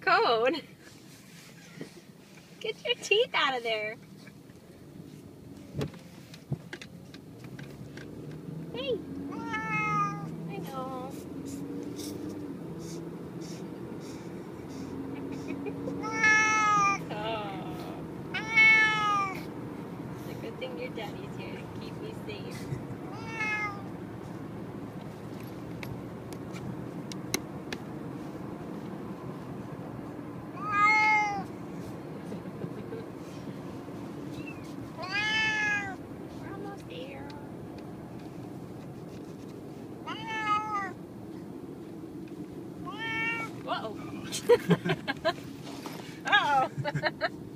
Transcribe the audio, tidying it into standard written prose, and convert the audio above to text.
cone. Get your teeth out of there. Hey. I know. It's a good thing your daddy's here to keep me safe. We're almost there. Uh-oh. Uh-oh.